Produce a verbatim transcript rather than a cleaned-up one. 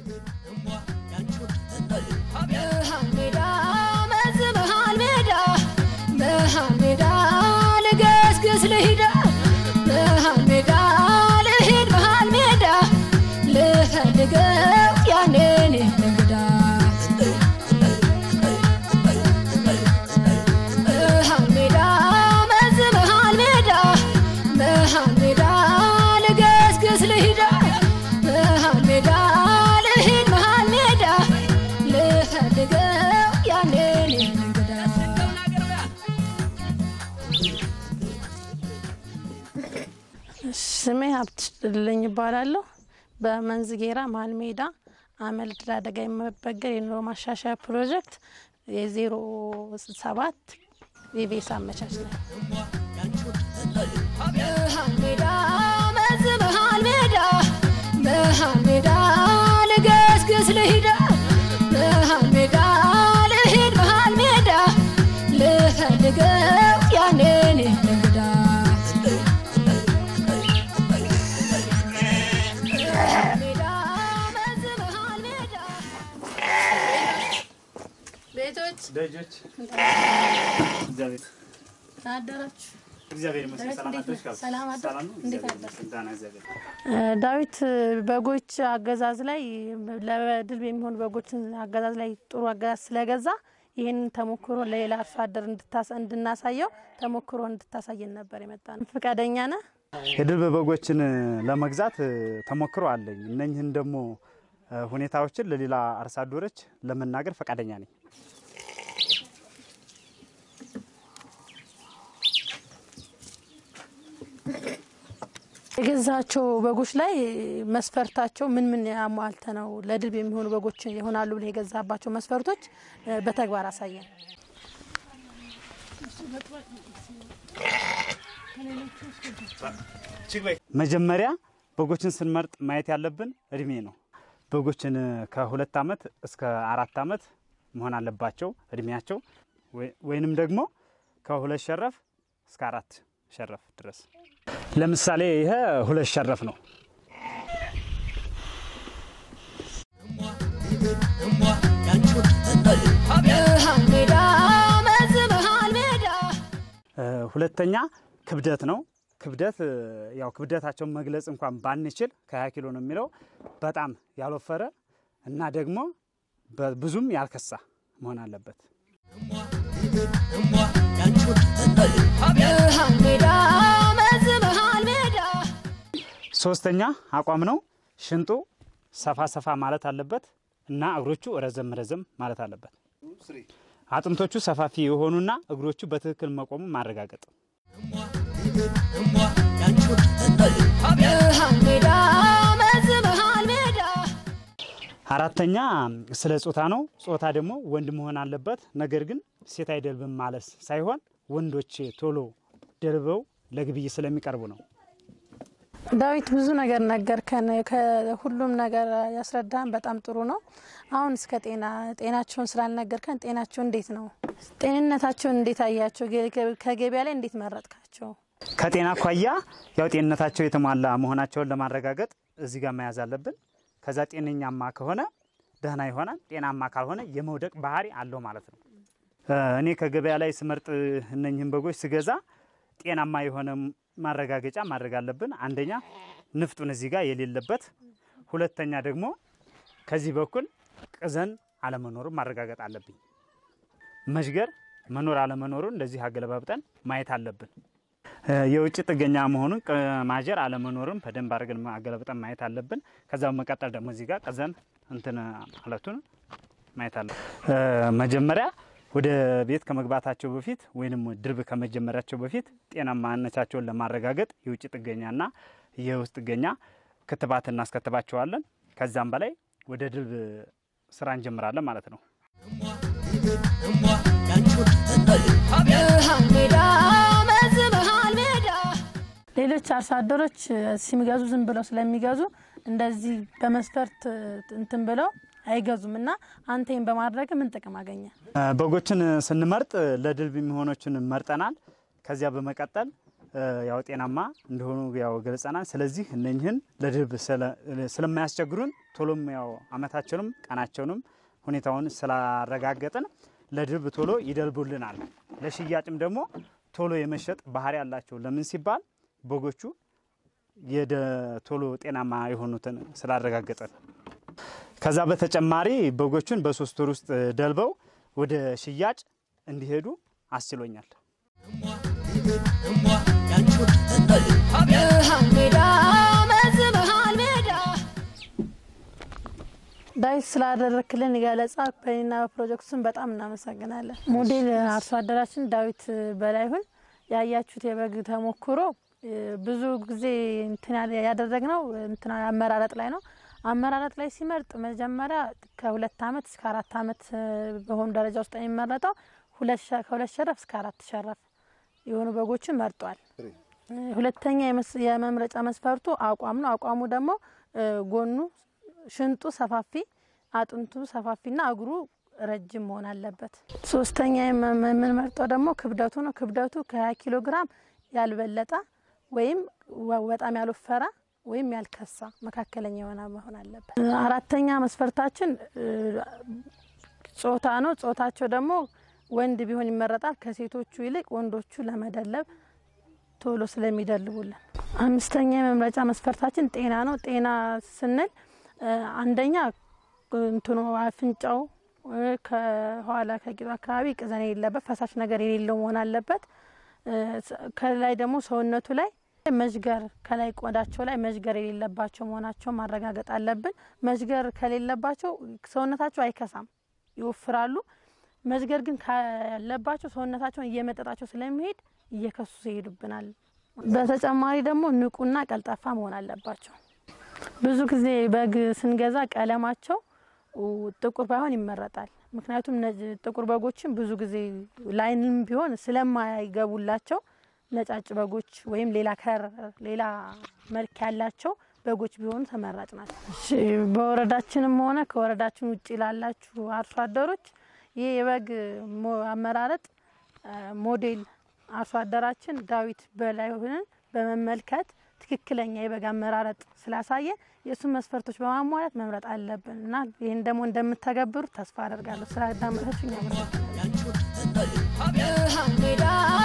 Hamida mazba halmida Hamida لقاسقس لهدا Hamida لهد بهالميدا لفلقف يعني نقدا Hamida mazba halmida Hamida لقاسقس لهدا Hamida لهد بهالميدا لفلقف يعني نقدا ስሜ ሀብትልኝ ይባላልው በመንዝጌራ ማልሜዳ አመል ድራደጋ የመበገር የኑሮ ማሻሻያ ፕሮጀክት የ07 የቤሳ አመቻች ነው Hamida mazba halmida Hamida لقاسقس لهدا Hamida لهد بهالميدا لفلقف يعني نقدا ቤቶች ደጆች እግዚአብሔር አደራች እግዚአብሔር ይመስገን ሰላም አደረሽ ሰላም አደረሽ እንዴት አደረሽ ዳና እግዚአብሔር ዳዊት በጎች አገዛዝ ላይ ለድል የሚሆን በጎችን አገዛዝ ላይ ጥሩ አገዛዝ ስለገዛ ይሄን ተሞክሮ ለሌላ አርሶ አደር እንድታሳ እንድናሳየው ተሞክሮ እንድታሳየን ነበር የመጣነው ፍቃደኛ ነህ የድል በጎችን ለመግዛት ተሞክሮ አለኝ እነኝህን ደግሞ ሁኔታዎችን ለሌላ አርሶ አደሮች ለመናገር ፈቃደኛ ነኝ የገዛቸው በጎች ላይ መስፈርታቸው ምን ምን ያሟልተ ነው ለድል የሚሆኑ በጎች ይሆናሉ ብለ የገዛባቸው መስፈርቶች በተግባር አሳየን መጀመሪያ በጎችን ስንመርጥ ማየት ያለብን እድሜ ነው በጎችን ከሁለት አመት እስከ አራት አመት መሆን አለባቸው እድሜያቸው ወይንም ደግሞ ከሁለት ሸረፍ እስከ አራት ሸረፍ ድረስ ለምሳሌ ይሄ ሁለት ሸረፍ ነው Hamida mazba halmida ሁለተኛ ክብደት ነው ክብደት ያው ክብደታቸው መግለጽ እንኳን ባንችል ከ20 ኪሎ ነው የሚለው በጣም ያልወፈረ እና ደግሞ ብዙም ያልከሳ መሆን አለበት Hamida mazba halmida ሶስተኛ አቋም ነው ሽንጡ ሰፋ ሰፋ ማለት አለበት እና እግሮቹ ረዘም ረዘም ማለት አለበት አጥንቶቹ ሰፋፊ የሆኑና እግሮቹ በትክክል መቆሙ ማረጋገጥ Hamida mazba halmida አራተኛ ስለ ጾታ ነው ጾታ ደግሞ ወንድ መሆን አለበት ነገር ግን ሴት አይደልብም ማለት ሳይሆን ወንዶች ቶሎ ደልበው ለግብይ ስለሚቀርቡ ነው ዳዊት ብዙ ነገር ነገርከን ከሁሉም ነገር ያስረዳን በጣም ጥሩ ነው አሁን እስከ ጤና ጤናቸውን ስላልነገርከን ጤናቸው እንዴት ነው ጤንነታቸውን እንዴት አያቸው ከገበያ ላይ እንዴት መረጥካቸው ከጤና ኳያ ያው ጤንነታቸው የተሟላ መሆናቸውን ለማረጋገጥ እዚህ ጋር መያዝ አለብን ከዛ ጤነኛማ ከሆነ ደህና ይሆናል ጤናማ ካልሆነ የመውደቅ ባህሪ አለው ማለት ነው እኔ ከገበያ ላይ ስመርጥ እነኝህን በጎች ስገዛ ጤናማ የሆነ ማረጋገጫ ማድረግ አለብን አንደኛ ንፍጡን እዚህ ጋር የሌለበት ሁለተኛ ደግሞ ከዚህ በኩል ቅዘን አለመኖሩ ማረጋገጥ አለብኝ መሽገር መኖር አለመኖሩ እንደዚህ አገለባብጠን ማየት አለብን የውጭ ጥገኛ መሆኑን ማጀር አለመኖሩን በደንብ አድርገን አገለባብጠን ማየት አለብን ከዛው መቀጠል ደግሞ እዚህ ጋር ቅዘን እንትን አለቱን ማየት አለብን መጀመሪያ ወደ ቤት ከመግባታቸው በፊት ወይንም ድርብ ከመጀመራቸው በፊት ጤናማነታቸውን ለማረጋገጥ የውጭ ጥገኛና የውስጥ ጥገኛ ክትባት እናስከትባቸዋለን ከዛም በላይ ወደ ድርብ ስራ እንጀምራለን ማለት ነው ሌሎች አርሶ አደሮች ሲሚገዙ ዝም ብለው ስለሚገዙ እንደዚህ በመስፈርት እንትን ብለው አይገዙምና አንተን በማድረግ ምን ጥቅም አገኘ በጎችን ስንመርጥ ለድልብ የሚሆኖችን መርጠናል ከዚያ በመቀጠል ያው ጤናማ እንደሆኑ ያው ገልጸናል። ስለዚህ እነኝህን ለድብ ስለማያስቸግሩን ቶሎም ያው አመታቸውንም ቀናቸውንም ሁኔታውን ስላረጋገጠን ለድብ ቶሎ ይደልቡልናል። ለሽያጭም ደግሞ ቶሎ የመሸጥ ባህሪ ያላቸው ለምን ሲባል በጎቹ የደ ቶሎ ጤናማ የሆኑትን ስላረጋገጠን ከዛ በተጨማሪ በጎቹን በሶስት ወር ውስጥ ደልበው ወደ ሽያጭ እንዲሄዱ አስችሎኛል። ዳዊት ስላደረክልን ገለጻ በእና ፕሮጀክቱን በጣም እናመሰግናለን። ሞዴል አርሶ አደራችን ዳዊት በላይሁን ያያችሁት የበግ ተሞክሮ ብዙ ጊዜ እንትና ያደረግነው እንትና አመራረጥ ላይ ነው። አመራረጥ ላይ ሲመርጥ መጀመሪያ ከሁለት አመት እስከ አራት አመት በሆነ ደረጃ ውስጥ የሚመረጠው ሁለት ከሁለት ሸረፍ እስከ አራት ሸረፍ የሆኑ በጎችን መርጧል። ሁለተኛ የመምረጫ መስፈርቱ አቋም ነው። አቋሙ ደግሞ ጎኑ ሽንጡ ሰፋፊ አጥንቱ ሰፋፊና እግሩ ረጅም መሆን አለበት። ሶስተኛ የምንመርጠው ደግሞ ክብደቱ ነው። ክብደቱ ከ20 ኪሎ ግራም ያልበለጠ ወይም ወጣም ያልወፈረ ወይም ያልከሳ መካከለኛ የሆነ መሆን አለበት። አራተኛ መስፈርታችን ጾታ ነው። ጾታቸው ደግሞ ወንድ ቢሆን ይመረጣል። ከሴቶቹ ይልቅ ወንዶቹ ለመደለብ ቶሎ ስለሚደልቡልን። አምስተኛ የመምረጫ መስፈርታችን ጤና ነው። ጤና ስንል አንደኛ እንትኑ አፍንጫው ከኋላ ከቂጡ አካባቢ ቅዘን የሌለበት ፈሳሽ ነገር የሌለው መሆን አለበት። ከላይ ደግሞ ሰውነቱ ላይ መዥገር ከላይ ቆዳቸው ላይ መዥገር የሌለባቸው መሆናቸው ማረጋገጥ አለብን። መዥገር ከሌለባቸው ሰውነታቸው አይከሳም፣ ይወፍራሉ። መዥገር ግን ካለባቸው ሰውነታቸውን እየመጠጣቸው ስለሚሄድ እየከሱ ይሄዱብናል። በተጨማሪ ደግሞ ንቁና ቀልጣፋ መሆን አለባቸው። ብዙ ጊዜ በግ ስንገዛ ቀለማቸው ጥቁር ባይሆን ይመረጣል። ምክንያቱም ጥቁር በጎችን ብዙ ጊዜ ላይንም ቢሆን ስለማይገቡላቸው ነጫጭ በጎች ወይም ሌላ ከር ሌላ መልክ ያላቸው በጎች ቢሆኑ ተመራጭ ናቸው። እሺ በወረዳችንም ሆነ ከወረዳችን ውጪ ላላችሁ አርሶ አደሮች ይሄ የበግ አመራረጥ ሞዴል አርሶ አደራችን ዳዊት በላይሁንን በመመልከት ትክክለኛ የበግ አመራረጥ ስላሳየ የሱን መስፈርቶች በማሟላት መምረጥ አለብን እና ይሄን ደግሞ እንደምትተገብሩ ተስፋ አደርጋለሁ። ስራ ዳምራችሁ ያመጣ